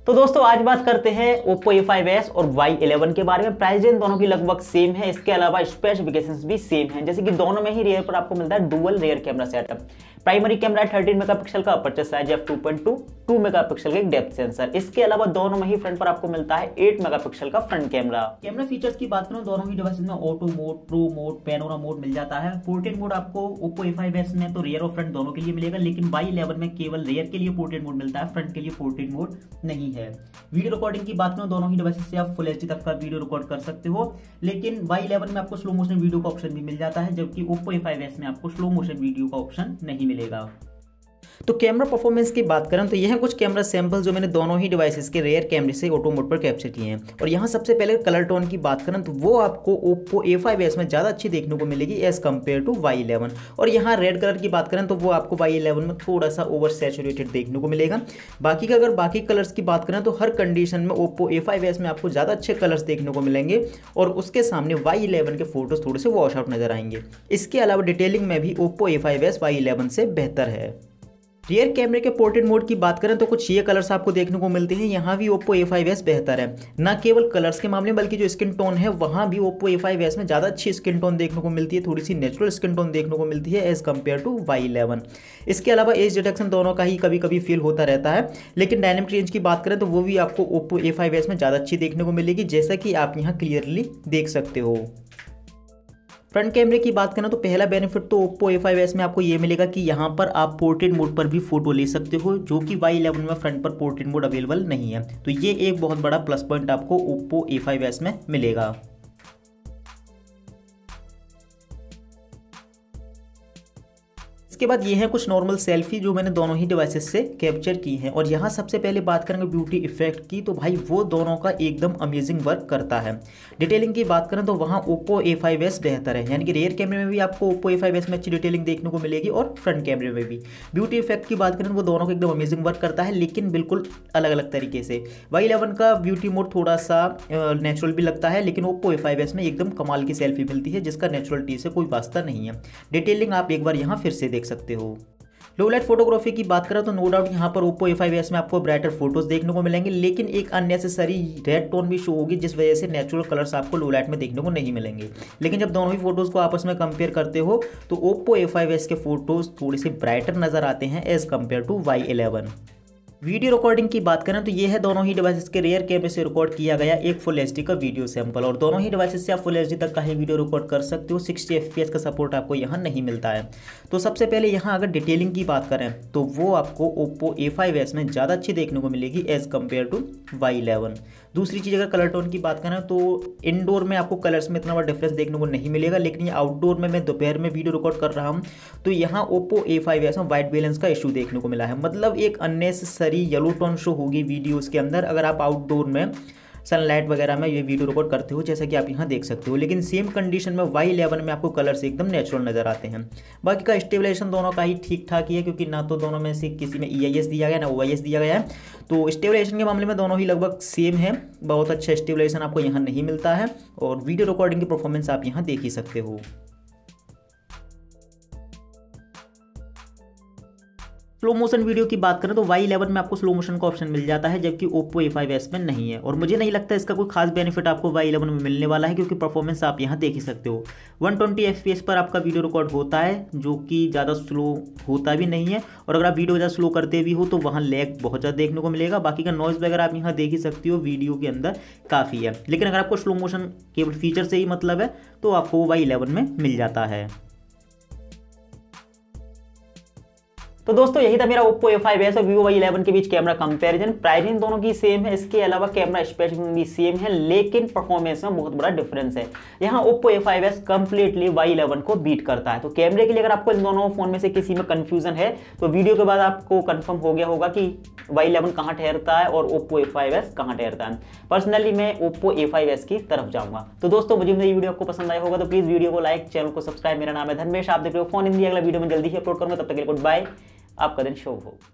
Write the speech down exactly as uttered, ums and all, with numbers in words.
तो दोस्तों आज बात करते हैं Oppo ए फाइव एस और वाई इलेवन के बारे में। प्राइस रेंज दोनों की लगभग सेम है, इसके अलावा स्पेसिफिकेशंस भी सेम हैं। जैसे कि दोनों में ही रियर पर आपको मिलता है dual rear camera setup. Primary camera है थर्टीन मेगापिक्सल का, aperture size F two point two, two megapixel का एक डेप्थ सेंसर। इसके अलावा दोनों में ही फ्रंट पर आपको मिलता है एट मेगापिक्सल का फ्रंट कैमरा। कैमरा फीचर्स की बात करूं दोनों ही डिवाइसेस में auto mode, pro mode, panorama mode मिल जाता है। पोर्ट्रेट मोड आपको Oppo ए फाइव एस में तो रियर और फ्रंट दोनों के लिए मिलेगा, लेकिन वाई इलेवन में केवल रियर के लिए पोर्ट्रेट मोड मिलता है, फ्रंट के लिए पोर्ट्रेट मोड नहीं है। वीडियो रिकॉर्डिंग की बात करूं दोनों ही डिवाइसेस से आप फुल एचडी तक का वीडियो रिकॉर्ड कर सकते हो, लेकिन वाई इलेवन में आपको स्लो मोशन वीडियो का ऑप्शन भी मिल जाता है, जबकि Oppo ए फाइव एस में आपको स्लो मोशन वीडियो का ऑप्शन नहीं मिलेगा। तो कैमरा परफॉर्मेंस की बात करें तो यह है कुछ कैमरा सैंपल जो मैंने दोनों ही डिवाइसेस के रेयर कैमरे से ऑटो मोड पर कैप्चर किए हैं। और यहाँ सबसे पहले कलर टोन की बात करें तो वो आपको Oppo ए फाइव एस में ज़्यादा अच्छी देखने को मिलेगी as compared to Y eleven. और यहाँ रेड कलर की बात करें तो वो आपको वाई इलेवन में थोड़ा सा ओवर सैचुरेटेड देखने को मिलेगा। बाकी का अगर बाकी कलर्स की बात करें तो हर कंडीशन में Oppo ए फाइव एस में आपको ज़्यादा अच्छे कलर्स देखने को मिलेंगे और उसके सामने वाई इलेवन के फोटोज थोड़े से वॉश आउट नजर आएंगे। इसके अलावा डिटेलिंग में भी Oppo A five S Y eleven से बेहतर है। रियर कैमरे के पोर्ट्रेट मोड की बात करें तो कुछ ये कलर्स आपको देखने को मिलते हैं। यहाँ भी Oppo ए फाइव एस बेहतर है, न केवल कलर्स के मामले में बल्कि जो स्किन टोन है वहाँ भी Oppo ए फाइव एस में ज़्यादा अच्छी स्किन टोन देखने को मिलती है, थोड़ी सी नेचुरल स्किन टोन देखने को मिलती है as compared to Y eleven. इसके अलावा एज डिटेक्शन दोनों का ही कभी कभी फील होता रहता है, लेकिन डायनेमिक रेंज की बात करें तो वो भी आपको Oppo ए फाइव एस में ज़्यादा अच्छी देखने को मिलेगी, जैसा कि आप यहाँ क्लियरली देख सकते हो। फ्रंट कैमरे की बात करें तो पहला बेनिफिट तो Oppo ए फाइव एस में आपको ये मिलेगा कि यहाँ पर आप पोर्ट्रेट मोड पर भी फोटो ले सकते हो, जो कि वाई इलेवन में फ्रंट पर पोर्ट्रेट मोड अवेलेबल नहीं है। तो ये एक बहुत बड़ा प्लस पॉइंट आपको Oppo ए फाइव एस में मिलेगा। इसके बाद ये है कुछ नॉर्मल सेल्फी जो मैंने दोनों ही डिवाइसेस से कैप्चर की हैं। और यहाँ सबसे पहले बात करेंगे ब्यूटी इफेक्ट की, तो भाई वो दोनों का एकदम अमेजिंग वर्क करता है। डिटेलिंग की बात करें तो वहाँ Oppo ए फाइव एस बेहतर है, यानी कि रियर कैमरे में भी आपको Oppo ए फाइव एस में अच्छी डिटेलिंग देखने को मिलेगी और फ्रंट कैमरे में भी। ब्यूटी इफेक्ट की बात करें वो दोनों का एकदम अमेजिंग वर्क करता है, लेकिन बिल्कुल अलग अलग तरीके से। वाई इलेवन का ब्यूटी मोड थोड़ा सा नेचुरल भी लगता है, लेकिन Oppo ए फाइव एस में एकदम कमाल की सेल्फी मिलती है जिसका नेचुरलिटी से कोई वास्ता नहीं है। डिटेलिंग आप एक बार यहाँ फिर से देख सकते हो। लो लाइट फोटोग्राफी की बात करें तो नो डाउट यहाँ पर Oppo ए फाइव एस में आपको ब्राइटर फोटोज देखने को मिलेंगे, लेकिन एक अननेसेसरी रेड टोन भी शो होगी जिस वजह से नेचुरल कलर्स आपको लो लाइट में देखने को नहीं मिलेंगे। लेकिन जब दोनों ही फोटोज को आपस में कंपेयर करते हो तो Oppo ए फाइव एस के फोटोज थोड़े से ब्राइटर नजर आते हैं as compared to Y eleven. Video recording की बात करें तो ये है दोनों ही डिवाइसेस के रियर कैमरे से रिकॉर्ड किया गया एक फुल एचडी का वीडियो सैंपल। और दोनों ही डिवाइसेस से आप फुल एचडी तक का ही वीडियो रिकॉर्ड कर सकते हो। सिक्सटी एफपीएस का सपोर्ट आपको यहाँ नहीं मिलता है। तो सबसे पहले यहाँ अगर डिटेलिंग की बात करें तो वो आपको Oppo ए फाइव एस में ज़्यादा अच्छी देखने को मिलेगी as compared to Y eleven. दूसरी चीज़ अगर कलर टोन की बात करें तो इनडोर में आपको कलर्स में इतना बड़ा डिफरेंस देखने को नहीं मिलेगा, लेकिन ये आउटडोर में मैं दोपहर में वीडियो रिकॉर्ड कर रहा हूँ तो यहाँ Oppo ए फाइव एस में वाइट बैलेंस का इशू देखने को मिला है। मतलब एक अननेसेसरी येलो टोन शो होगी वीडियोस के अंदर अगर आप आउटडोर में सनलाइट वगैरह में ये वीडियो रिकॉर्ड करते हो, जैसा कि आप यहाँ देख सकते हो। लेकिन सेम कंडीशन में वाई इलेवन में आपको कलर्स एकदम नेचुरल नजर आते हैं। बाकी का स्टेबलाइजेशन दोनों का ही ठीक ठाक ही है, क्योंकि ना तो दोनों में से किसी में ई आई एस दिया गया ना ओ आई एस दिया गया है। तो स्टेबलाइजेशन के मामले में दोनों ही लगभग सेम है। बहुत अच्छा स्टेबलाइजेशन आपको यहाँ नहीं मिलता है और वीडियो रिकॉर्डिंग की परफॉर्मेंस आप यहाँ देख ही सकते हो। स्लो मोशन वीडियो की बात करें तो वाई इलेवन में आपको स्लो मोशन का ऑप्शन मिल जाता है, जबकि Oppo ए फाइव एस में नहीं है। और मुझे नहीं लगता इसका कोई खास बेनिफिट आपको वाई इलेवन में मिलने वाला है, क्योंकि परफॉर्मेंस आप यहाँ देख ही सकते हो। वन ट्वेंटी एफपीएस पर आपका वीडियो रिकॉर्ड होता है, जो कि ज़्यादा स्लो होता भी नहीं है। और अगर आप वीडियो ज़्यादा स्लो करते भी हो तो वहाँ लैग बहुत ज़्यादा देखने को मिलेगा। बाकी का नॉइज़ वगैरह आप यहाँ देख ही सकते हो, वीडियो के अंदर काफ़ी है। लेकिन अगर आपको स्लो मोशन केवल फीचर से ही मतलब है तो आपको वाई इलेवन में मिल जाता है। तो दोस्तों यही था मेरा Oppo ए फाइव एस और Vivo वाई इलेवन के बीच कैमरा कंपैरिजन। प्राइसिंग दोनों की सेम है, इसके अलावा कैमरा स्पेसिफिकेशन भी सेम है, लेकिन परफॉर्मेंस में बहुत बड़ा डिफरेंस है। यहाँ Oppo A five S completely Y eleven को बीट करता है। तो कैमरे के लिए अगर आपको इन दोनों फोन में से किसी में कंफ्यूजन है तो वीडियो के बाद आपको कंफर्म हो गया होगा कि वाई इलेवन कहाँ ठहरता है और Oppo ए फाइव एस कहाँ ठहरता है। पर्सनली मैं Oppo ए फाइव एस की तरफ जाऊंगा। तो दोस्तों मुझे मेरी वीडियो आपको पसंद आया होगा तो प्लीज वीडियो को लाइक, चैनल को सब्सक्राइब। मेरा नाम है धर्मेश, आप देख रहे हो फोन इंडिया। अगला वीडियो में जल्दी ही अपलोड करूंगा, तब तक के लिए गुड बाय। आपका दिन शुभ हो।